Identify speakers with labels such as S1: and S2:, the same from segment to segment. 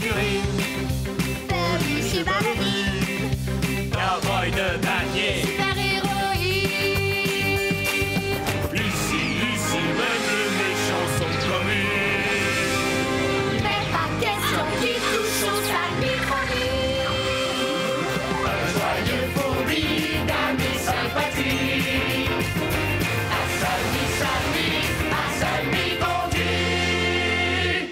S1: figurines.
S2: Furby chez Ballerine.
S1: Cowboy de panier.
S2: Super-héroïne.
S1: Ici, même les méchants sont communs.
S2: Mais pas question qu'ils touchent au sale micro-nid.
S1: Un joyeux fourmi d'amis sympathiques. À Salmi conduit.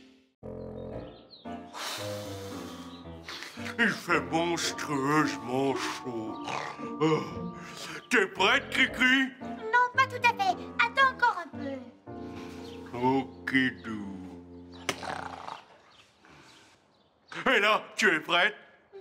S3: Il fait monstrueusement chaud. Oh. T'es prête, Cricri?
S2: Non, pas tout à fait. Attends encore un peu.
S3: Ok, doux. Et là, tu es prête?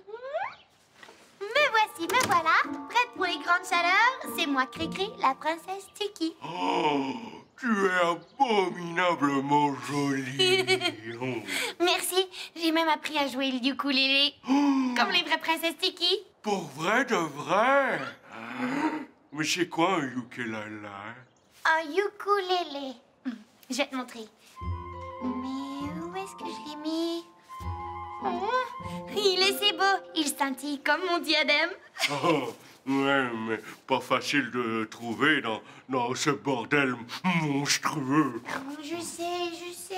S2: Me voilà, prête pour les grandes chaleurs. C'est moi, Cricri, la princesse Tiki.
S3: Oh, tu es abominablement jolie. Oh.
S2: Merci, j'ai même appris à jouer le ukulélé. Comme les vraies princesses Tiki.
S3: Pour vrai de vrai? Mais c'est quoi un ukulélé?
S2: Un ukulélé. Je vais te montrer. Mais où est-ce que je l'ai mis? Oh, il est si beau. Il scintille comme mon diadème.
S3: Oh, ouais, mais pas facile de trouver dans ce bordel monstrueux.
S2: Oh, je sais.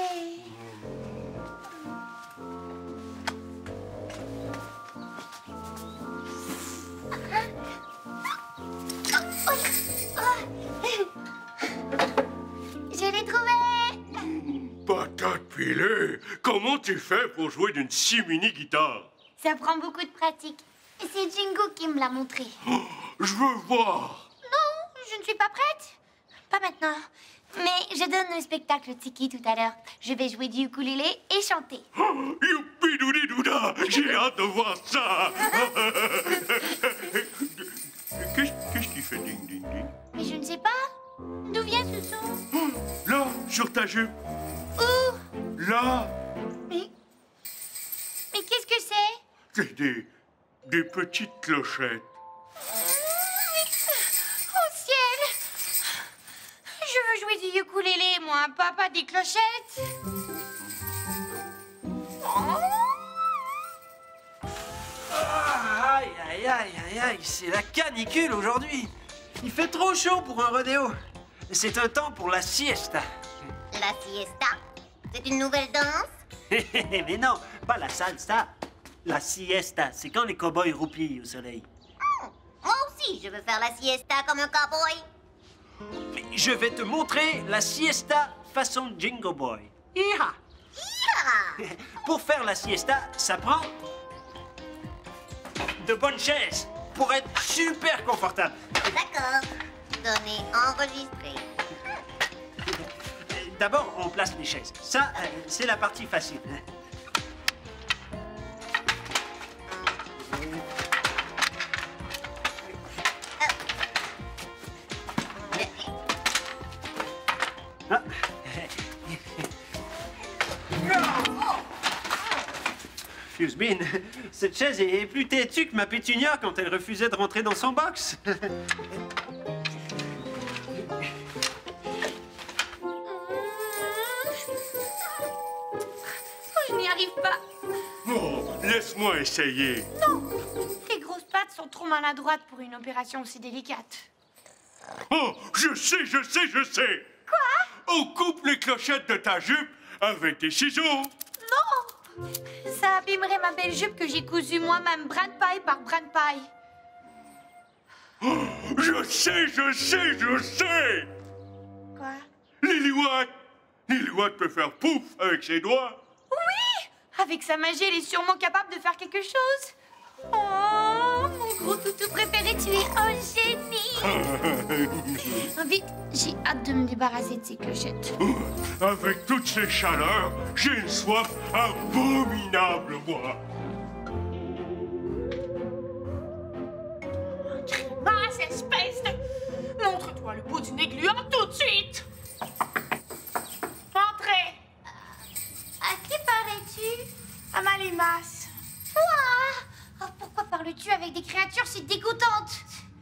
S2: Je l'ai trouvé.
S3: Patate pilée, comment tu fais pour jouer d'une si mini guitare?
S2: Ça prend beaucoup de pratique. Et c'est Jingo qui me l'a montré.
S3: Oh, je veux voir.
S2: Non, je ne suis pas prête. Pas maintenant. Mais je donne un spectacle Tiki tout à l'heure. Je vais jouer du ukulélé et chanter.
S3: Oh, youpi doudi douda, j'ai hâte de voir ça. Qu'est-ce qui fait ding ding ding?
S2: Mais je ne sais pas. D'où vient ce son?
S3: Oh, là, sur ta jupe.
S2: Où?
S3: Là,
S2: Mais qu'est-ce que c'est?
S3: c'est des petites clochettes.
S2: Au ciel! Je veux jouer du ukulélé, moi, pas des clochettes.
S4: Aïe, c'est la canicule aujourd'hui. Il fait trop chaud pour un rodéo. C'est un temps pour la siesta.
S2: La siesta, c'est une nouvelle danse?
S4: Mais non, pas la salsa. La siesta, c'est quand les cow-boys roupillent au soleil.
S2: Moi aussi, je veux faire la siesta comme un cowboy.
S4: Mais je vais te montrer la siesta façon Jingle Boy. Hi-ha! Pour faire la siesta, ça prend de bonnes chaises pour être super confortable.
S2: D'accord. Données enregistrées.
S4: D'abord, on place les chaises. Ça, c'est la partie facile. Ah. Fusebin, cette chaise est plus têtue que ma pétunia quand elle refusait de rentrer dans son box.
S2: Je n'y arrive pas.
S3: Oh, laisse-moi essayer.
S2: Non, tes grosses pattes sont trop maladroites pour une opération aussi délicate.
S3: Oh, je sais. Quoi? On coupe les clochettes de ta jupe avec des ciseaux.
S2: Non! Ça abîmerait ma belle jupe que j'ai cousue moi-même, bras de paille par bras de paille.
S3: Oh, je sais.
S2: Quoi?
S3: Lily Watt peut faire pouf avec ses doigts.
S2: Oui! Avec sa magie, elle est sûrement capable de faire quelque chose. Oh, mon gros toutou préféré, tu es un génie! Vite, j'ai hâte de me débarrasser de ces clochettes.
S3: Avec toutes ces chaleurs, j'ai une soif abominable, moi.
S5: Mince espèce de... Montre-toi le bout d'une aiguillon tout de suite! Entrez!
S2: À qui parlais-tu?
S5: À ma limace.
S2: Oh, pourquoi parles-tu avec des créatures si dégoûtantes?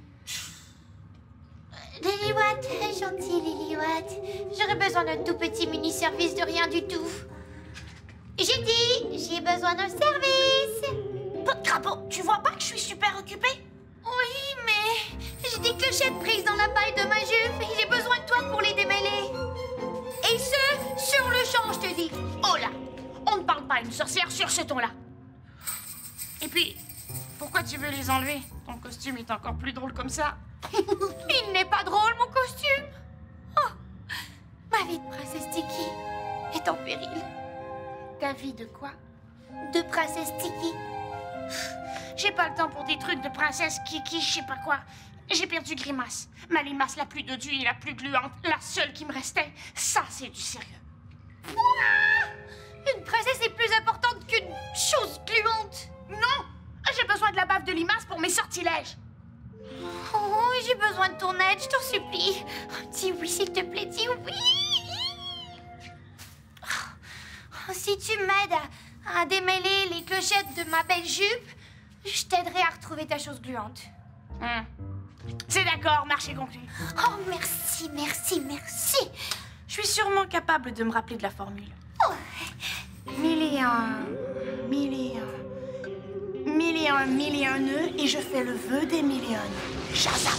S2: Lily Watt, gentille Lily Watt. J'aurais besoin d'un tout petit mini-service de rien du tout. J'ai dit, j'ai besoin besoin d'un service.
S5: Pot de crapaud, tu vois pas que je suis super occupée?
S2: Oui, mais j'ai des clochettes prises dans la paille de ma jupe et j'ai besoin de toi pour les démêler. Et ce, sur le champ, je te dis.
S5: Oh là, on ne parle pas à une sorcière sur ce ton-là. Et puis, pourquoi tu veux les enlever? Ton costume est encore plus drôle comme ça.
S2: Il n'est pas drôle, mon costume. Oh, ma vie de princesse Tiki est en péril.
S5: Ta vie de quoi?
S2: De princesse Tiki.
S5: J'ai pas le temps pour des trucs de princesse Kiki, je sais pas quoi. J'ai perdu Grimace. Ma limace la plus dodue et la plus gluante, la seule qui me restait. Ça, c'est du sérieux.
S2: Une princesse est plus importante qu'une chose gluante.
S5: Non! J'ai besoin de la bave de limace pour mes sortilèges.
S2: Oh, j'ai besoin de ton aide, je t'en supplie. Dis oui, s'il te plaît, dis oui. Oh, si tu m'aides à démêler les clochettes de ma belle jupe, je t'aiderai à retrouver ta chose gluante.
S5: C'est d'accord, marché conclu.
S2: Oh, merci, merci, merci.
S5: Je suis sûrement capable de me rappeler de la formule.
S2: Oh.
S5: 1001 nœuds et je fais le vœu des 1001 nœuds. Shazam!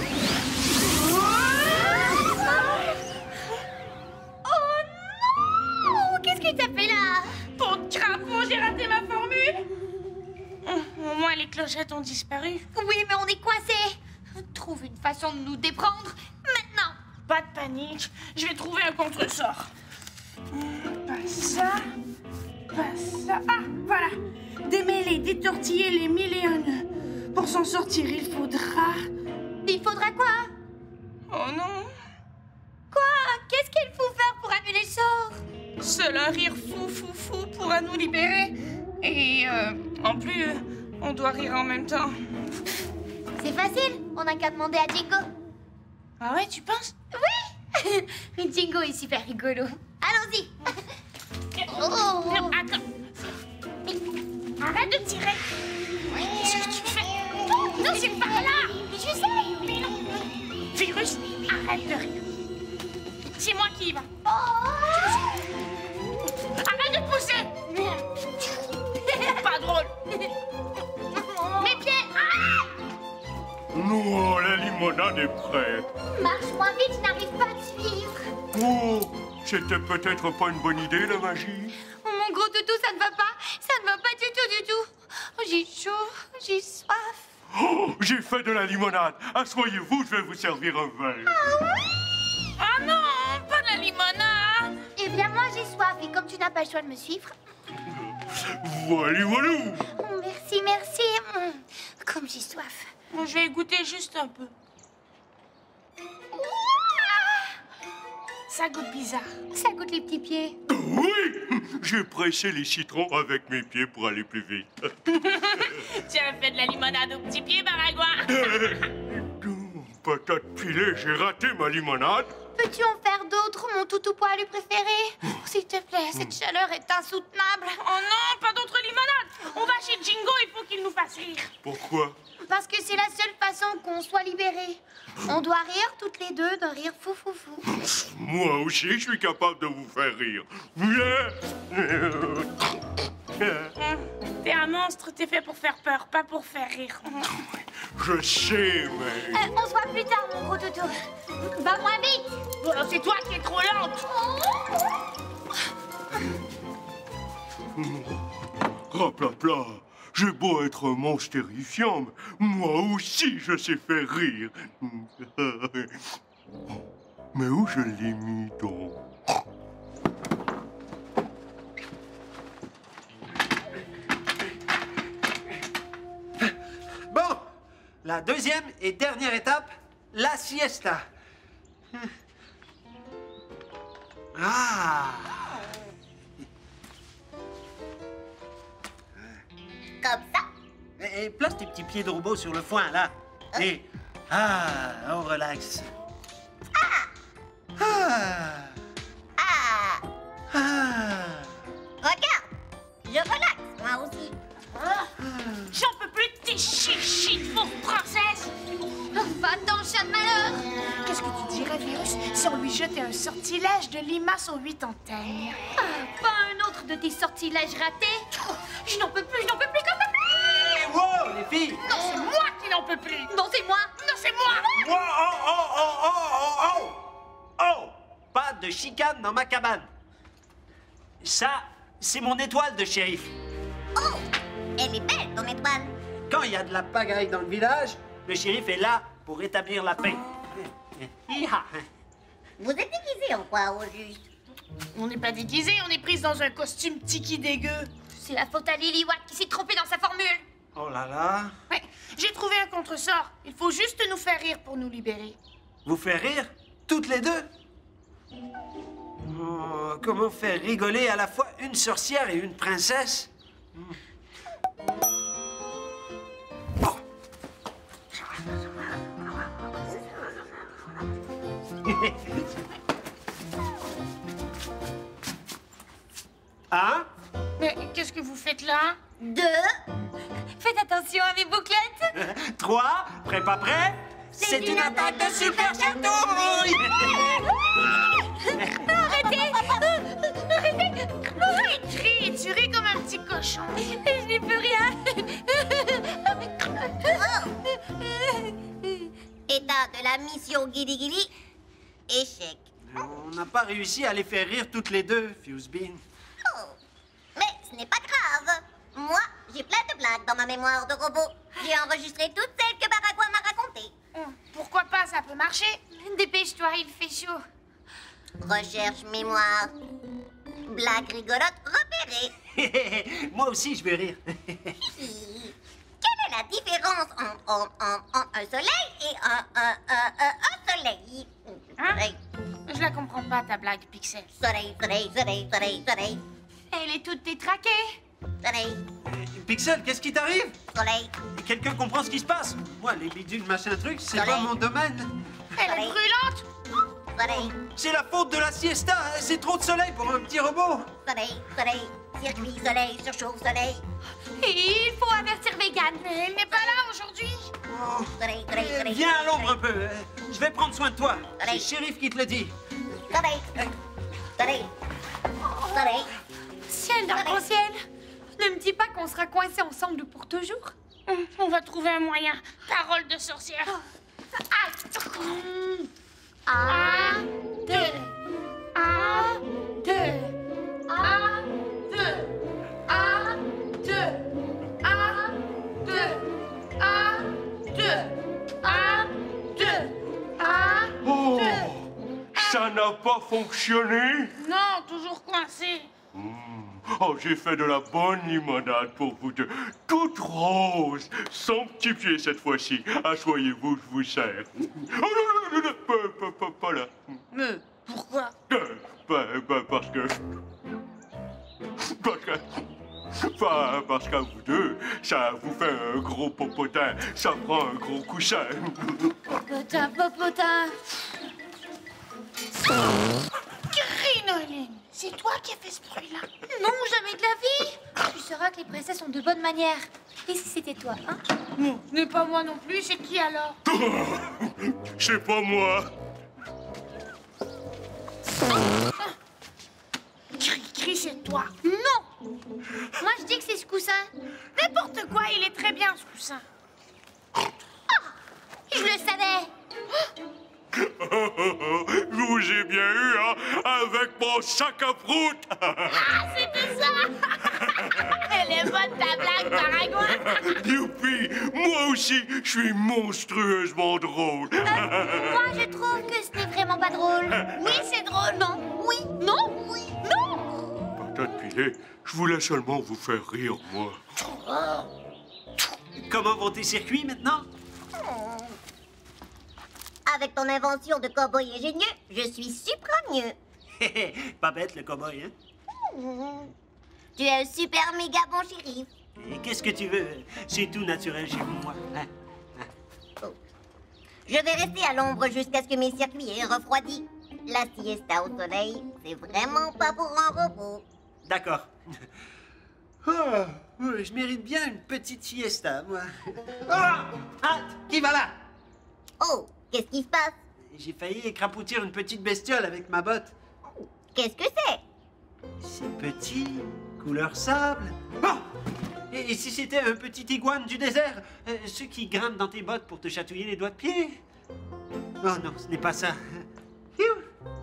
S2: Oh non! Qu'est-ce que t'as fait là?
S5: Pot de crapaud, j'ai raté ma formule! Au moins les clochettes ont disparu.
S2: Oui, mais on est coincés. Trouve une façon de nous déprendre maintenant.
S5: Pas de panique, je vais trouver un contresort. Pas ça, pas ça. Ah, voilà. Démêler, détortiller les 1001 nœuds. Pour s'en sortir, il faudra...
S2: Il faudra quoi?
S5: Oh non!
S2: Quoi? Qu'est-ce qu'il faut faire pour annuler le sort?
S5: Seul un rire fou pourra nous libérer. Et en plus, on doit rire en même temps.
S2: C'est facile, on n'a qu'à demander à Jingo.
S5: Ah ouais, tu penses?
S2: Oui. Mais Jingo est super rigolo. Allons-y. Oh.
S5: Non, attends. Arrête de tirer. Qu'est-ce que tu fais? Non, c'est par là.
S2: Je sais.
S5: Mais non. Virus, arrête de rire. C'est moi qui y va.
S2: Oh.
S5: Arrête de pousser. Pas drôle. Mes pieds. Ah!
S3: Non, la limonade est prête.
S2: Marche moins vite, je n'arrive pas à te suivre.
S3: Oh, c'était peut-être pas une bonne idée, la magie.
S2: Oh, mon gros toutou, ça ne va pas. Ça ne va pas du tout. Oh, j'ai chaud, j'ai soif.
S3: Oh, j'ai fait de la limonade. Asseyez-vous, je vais vous servir un verre.
S5: Ah non, pas de la limonade.
S2: Eh bien, moi, j'ai soif. Et comme tu n'as pas le choix de me suivre...
S3: Voilà.
S2: Oh, merci, merci. Comme j'ai soif.
S5: Bon, je vais goûter juste un peu. Ça goûte bizarre.
S2: Ça goûte les petits pieds.
S3: Oui, j'ai pressé les citrons avec mes pieds pour aller plus vite.
S5: Tu as fait de la limonade au petit pied, Baragouin.
S3: Patate pilée, j'ai raté ma limonade.
S2: Peux-tu en faire d'autres, mon toutou poilu préféré? Oh, s'il te plaît, cette chaleur est insoutenable.
S5: Oh non, pas d'autre limonade. On va chez Jingo, il faut qu'il nous fasse rire.
S3: Pourquoi?
S2: Parce que c'est la seule façon qu'on soit libérés. On doit rire toutes les deux d'un rire fou.
S3: Moi aussi, je suis capable de vous faire rire.
S5: T'es un monstre, t'es fait pour faire peur, pas pour faire rire.
S3: Je sais, mais...
S2: On se voit plus tard, mon gros toutou. Va moins vite.
S5: Bon, c'est toi qui es trop lente.
S3: Raplapla, j'ai beau être un monstre terrifiant, mais moi aussi je sais faire rire. Mais où je l'ai mis donc?
S4: Bon, la deuxième et dernière étape, la siesta. Ah!
S2: Comme ça.
S4: Et place tes petits pieds de robot sur le foin, là. Et... Ah, on relaxe. Ah!
S2: Regarde, je relaxe, moi aussi.
S5: J'en peux plus de tes chichis de pauvre princesse.
S2: Va-t'en, chat de malheur.
S5: Qu'est-ce que tu dirais, Virus, si on lui jetait un sortilège de limace aux 8 antennes?
S2: Pas un autre de tes sortilèges ratés. Je n'en peux plus, je n'en peux plus, je n'en peux plus.
S4: Hey, wow, les filles!
S5: Non, c'est moi qui n'en peux plus.
S2: Non, c'est moi.
S5: Non, c'est moi.
S4: Oh, oh, oh, oh, oh, oh, oh! Oh! Pas de chicane dans ma cabane. Ça, c'est mon étoile de shérif.
S6: Oh, elle est belle, ton étoile.
S4: Quand il y a de la pagaille dans le village, le shérif est là pour rétablir la paix. Hi-ha.
S6: Vous êtes déguisé en quoi, au juste?
S5: On n'est pas déguisé, on est prise dans un costume tiki dégueu.
S2: C'est la faute à Lily Watt qui s'est trompée dans sa formule.
S4: Oh là là.
S5: Ouais, j'ai trouvé un contresort. Il faut juste nous faire rire pour nous libérer.
S4: Vous faire rire, toutes les deux? Oh, comment faire rigoler à la fois une sorcière et une princesse? Oh. Un,
S5: Mais qu'est-ce que vous faites là?
S6: 2,
S2: Faites attention à mes bouclettes.
S4: 3, prêt pas prêt? C'est une attaque de super chatouille!
S2: Arrêtez.
S5: Tu ris comme un petit cochon.
S2: Je n'y peux rien.
S6: état de la mission Guili Guili, échec.
S4: On n'a pas réussi à les faire rire toutes les deux, Fusebean.
S6: Oh, mais ce n'est pas grave. Moi, j'ai plein de blagues dans ma mémoire de robot. J'ai enregistré toutes celles que Baragua m'a racontées.
S5: Pourquoi pas, ça peut marcher.
S2: Dépêche-toi, il fait chaud.
S6: Recherche mémoire. Blague rigolote repérée.
S4: Moi aussi, je vais rire.
S6: Quelle est la différence entre un soleil et un soleil?
S5: Hein?
S6: Soleil,
S5: Je la comprends pas, ta blague, Pixel.
S6: soleil, soleil, soleil, soleil, soleil,
S2: Elle est toute détraquée.
S6: soleil,
S4: Pixel, qu'est-ce qui t'arrive?
S6: soleil.
S4: Quelqu'un comprend ce qui se passe? Moi, les bidules, machin truc, c'est pas
S6: Soleil.
S4: mon domaine.
S5: Elle est
S6: Soleil.
S5: brûlante.
S6: Soleil,
S4: C'est la faute de la siesta. C'est trop de soleil pour un petit robot.
S6: soleil, soleil, circuit, soleil, surchauffe, soleil,
S2: Et il faut avertir Vegan.
S5: Mais elle n'est pas là aujourd'hui.
S6: soleil, soleil, soleil.
S4: Viens à l'ombre un peu. Je vais prendre soin de toi. C'est
S6: Soleil.
S4: le shérif qui te le dit.
S6: Soleil, soleil, soleil.
S2: Ciel d'arc-en-ciel. Ne me dis pas qu'on sera coincés ensemble pour toujours.
S5: On va trouver un moyen. Parole de sorcière.
S2: Un, deux. Un, deux. Un, deux. Un, deux. Un, deux. Un, deux. Un, deux. Un,
S3: Oh,
S2: deux.
S3: ça n'a pas fonctionné?
S5: Non, toujours coincé.
S3: Oh, j'ai fait de la bonne limonade pour vous deux. Toute rose, sans petit pied cette fois-ci. Asseyez-vous, je vous sers. Oh non, non, non, non, pas là.
S5: Mais pourquoi?
S3: Parce que... Parce qu'à vous deux, ça vous fait un gros popotin. Ça prend un gros coussin.
S2: Popotin, popotin.
S5: Crinoline, c'est toi qui as fait ce bruit-là.
S2: Non, jamais de la vie. Tu sauras que les princesses ont de bonnes manières. Et si c'était toi, hein?
S5: Non, ce n'est pas moi non plus, c'est qui alors?
S3: C'est pas moi.
S5: Cri, c'est toi.
S2: Non. Moi, je dis que c'est ce coussin.
S5: N'importe quoi, il est très bien ce coussin.
S2: Je le savais.
S3: Je vous ai bien eu, hein, avec mon sac à prout.
S5: C'était ça. Elle est bonne ta blague, Baragouin.
S3: Youpi, moi aussi, je suis monstrueusement drôle.
S2: Moi, je trouve que ce n'est vraiment pas drôle. Oui, c'est drôle. Non. Oui. Non. Oui. Non.
S3: Patate pilée, je voulais seulement vous faire rire, moi.
S4: Comment vont tes circuits maintenant?
S6: Avec ton invention de cow-boy ingénieux, je suis super mieux.
S4: Pas bête le cow-boy, hein?
S6: Tu es un super méga bon shérif.
S4: Et qu'est-ce que tu veux? C'est tout naturel chez moi. Hein?
S6: Oh. Je vais rester à l'ombre jusqu'à ce que mes circuits aient refroidi. La siesta au soleil, c'est vraiment pas pour un robot.
S4: D'accord. Ah, ouais, je mérite bien une petite siesta, moi. Ah! Halt! Qui va là?
S6: Oh, qu'est-ce qui se passe?
S4: J'ai failli écrapoutir une petite bestiole avec ma botte.
S6: Qu'est-ce que c'est?
S4: C'est petit, couleur sable. Ah! Et si c'était un petit iguane du désert? Ceux qui grimpent dans tes bottes pour te chatouiller les doigts de pied? Oh non, ce n'est pas ça. Phew.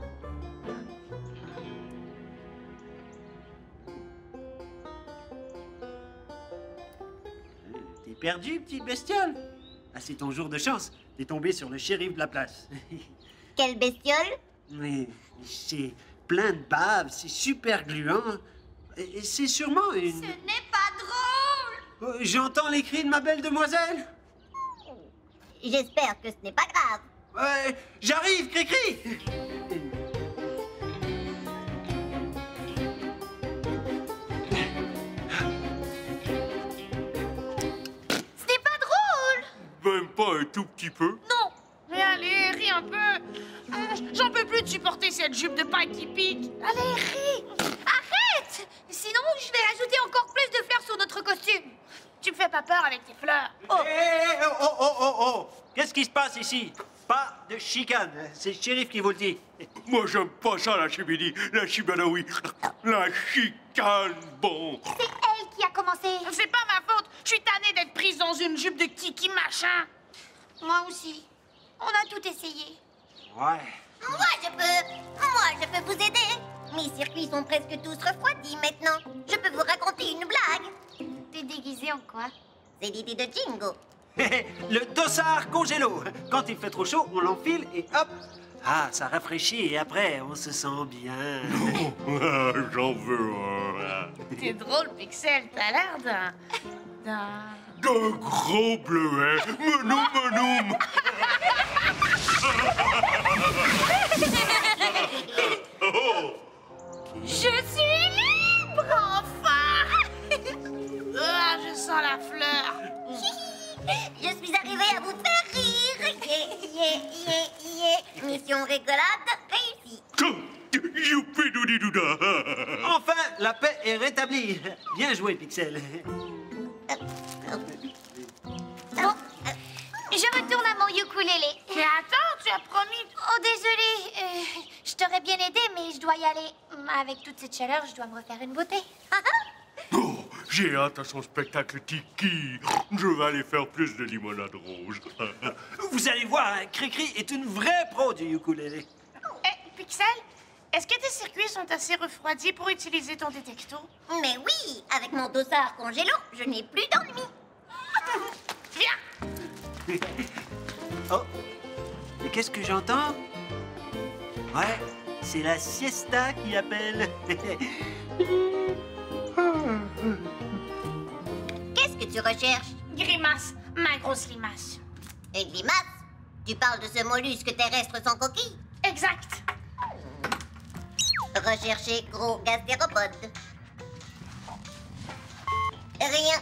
S4: T'es perdu, petite bestiole? Ah, c'est ton jour de chance. T'es tombé sur le shérif de la place.
S6: Quelle bestiole?
S4: Mais c'est plein de bave, c'est super gluant. Et c'est sûrement
S2: Ce
S4: une...
S2: n'est pas drôle.
S4: J'entends les cris de ma belle demoiselle.
S6: J'espère que ce n'est pas grave.
S4: Ouais, j'arrive, Cricri.
S2: Ce n'est pas drôle.
S3: Même pas un tout petit peu.
S2: Non.
S5: Mais allez, ris un peu. J'en peux plus de supporter cette jupe de paille qui pique.
S2: Allez, ris. Arrête. Sinon, je vais ajouter encore plus de fleurs sur notre costume.
S5: Tu me fais pas peur avec tes fleurs.
S4: Oh. Oh. Qu'est-ce qui se passe ici? Pas de chicane. C'est le shérif qui vous le dit.
S3: Moi, j'aime pas ça, la chiménie, la chibanaoui, la chicane, bon.
S2: C'est elle qui a commencé.
S5: C'est pas ma faute. Je suis tannée d'être prise dans une jupe de kiki machin.
S2: Moi aussi. On a tout essayé.
S4: Ouais.
S6: Moi, je peux vous aider. Mes circuits sont presque tous refroidis maintenant. Je peux vous raconter une blague.
S2: T'es déguisée en quoi?
S6: C'est l'idée de Jingo.
S4: Le dossard congélo. Quand il fait trop chaud, on l'enfile et hop. Ah, ça rafraîchit et après, on se sent bien.
S3: J'en veux un.
S5: T'es drôle, Pixel. T'as l'air d'un...
S3: D'un gros bleuet. Menoum.
S2: Je suis libre, enfin.
S5: Ah, je sens la fleur.
S6: Je suis arrivée à vous faire rire. Mission rigolade réussie.
S3: Youpi-doudi-douda.
S4: Enfin, la paix est rétablie. Bien joué, Pixel.
S2: Bon, je retourne à mon ukulélé.
S5: Mais attends, tu as promis...
S2: Oh, désolée. Je t'aurais bien aidé, mais je dois y aller. Avec toute cette chaleur, je dois me refaire une beauté.
S3: Oh, j'ai hâte à son spectacle Tiki. Je vais aller faire plus de limonade rouge.
S4: Vous allez voir, hein, Cricri est une vraie pro du ukulélé.
S5: Eh, Pixel, est-ce que tes circuits sont assez refroidis pour utiliser ton détecto?
S6: Mais oui, avec mon dossard congélo, je n'ai plus d'ennui.
S5: Viens.
S4: Oh, et qu'est-ce que j'entends? Ouais, c'est la siesta qui appelle.
S6: Qu'est-ce que tu recherches?
S5: Grimace, ma grosse limace.
S6: Une limace? Tu parles de ce mollusque terrestre sans coquille?
S5: Exact.
S6: Recherchez gros gastéropode. Rien.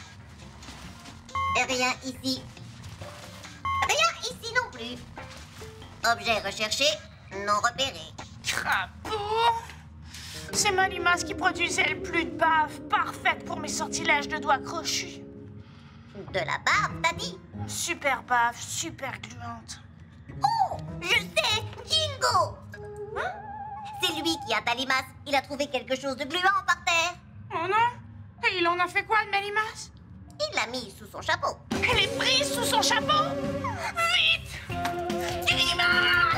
S6: Rien ici. Rien ici non plus. Objet recherché, non repéré.
S5: Crapaud. C'est ma limace qui produisait le plus de bave, parfaite pour mes sortilèges de doigts crochus.
S6: De la bave, t'as dit?
S5: Super bave, super gluante.
S6: Oh, je sais, Jingo. Hein? C'est lui qui a ta limace. Il a trouvé quelque chose de gluant par terre.
S5: Oh non? Et il en a fait quoi de ma limace?
S6: Il l'a mis sous son chapeau.
S5: Elle est prise sous son chapeau. Vite! Grimace!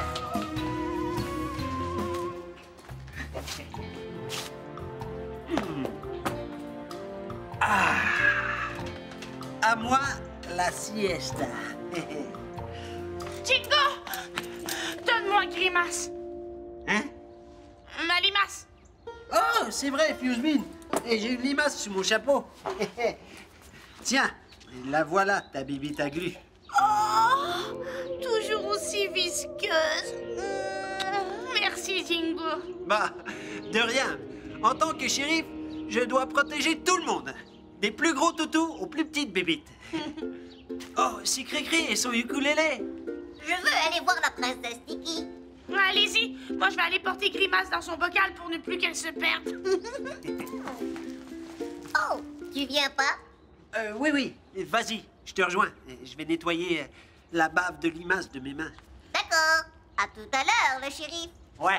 S4: À moi, la siesta.
S5: Jingo! Donne-moi Grimace.
S4: Hein?
S5: Ma limace.
S4: Oh, c'est vrai, Fusebin. Et j'ai une limace sous mon chapeau. Tiens, la voilà, ta bibite à glu.
S5: Oh! Toujours aussi visqueuse. Merci, Jingo.
S4: Bah, de rien. En tant que shérif, je dois protéger tout le monde. Des plus gros toutous aux plus petites bébites. Oh, c'est Cricri et son ukulélé.
S6: Je veux aller voir la princesse Tiki.
S5: Allez-y. Moi, je vais aller porter Grimace dans son bocal pour ne plus qu'elle se perde.
S6: Oh, tu viens pas?
S4: Oui. Vas-y, je te rejoins. Je vais nettoyer la bave de limace de mes mains.
S6: D'accord. À tout à l'heure, le shérif.
S4: Ouais.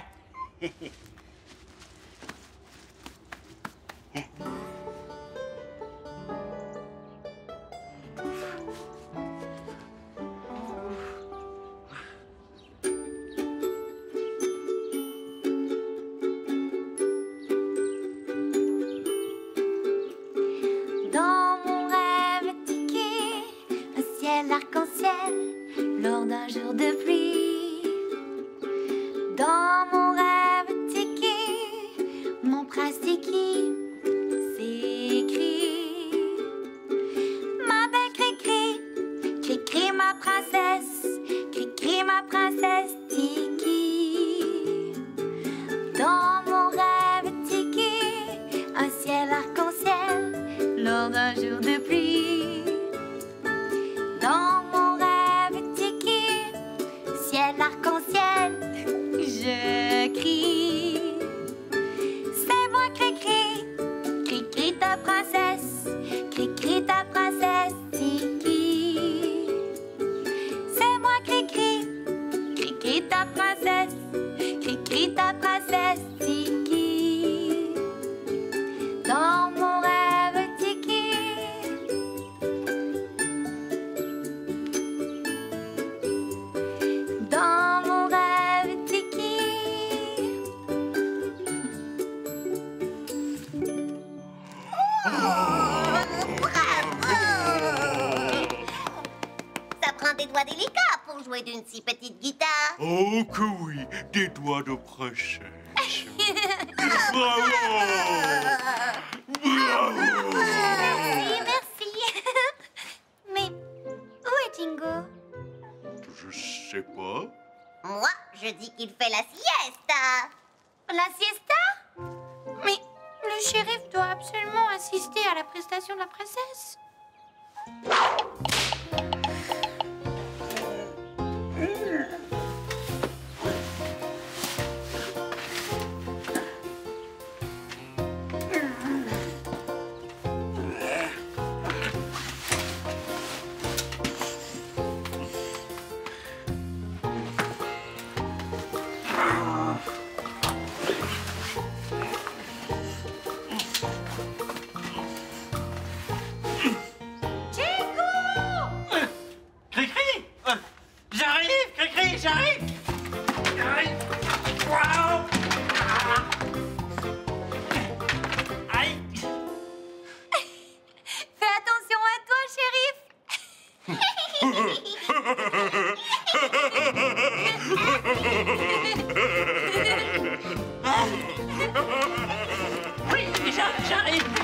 S2: jour de pluie. Dans mon rêve tiki, mon prince tiki s'écrit. Ma belle Cricri, Cricri ma princesse, Cricri ma princesse tiki. Dans mon rêve tiki, un ciel arc-en-ciel lors d'un jour de pluie. Dans mon rêve tiki, ciel arc-en-ciel, je crie. C'est moi Cricri, Cricri ta princesse, Cricri ta princesse tiki. C'est moi Cricri, Cricri ta princesse, Cricri ta princesse tiki. Dans mon rêve tiki. Dans mon rêve tiki.
S6: Ça prend des doigts délicats pour jouer d'une si petite guitare.
S3: Oh que oui, des doigts de princesse. Bravo! Bravo!
S2: Merci, merci. Mais où est Jingo?
S3: Je sais pas.
S6: Moi, je dis qu'il fait la siesta.
S2: La siesta? Mais le shérif doit absolument assister à la prestation de la princesse.
S4: Cricri! J'arrive, Cricri, j'arrive! J'arrive! Waouh! Aïe!
S2: Fais attention à toi, shérif.
S4: Oui, j'arrive!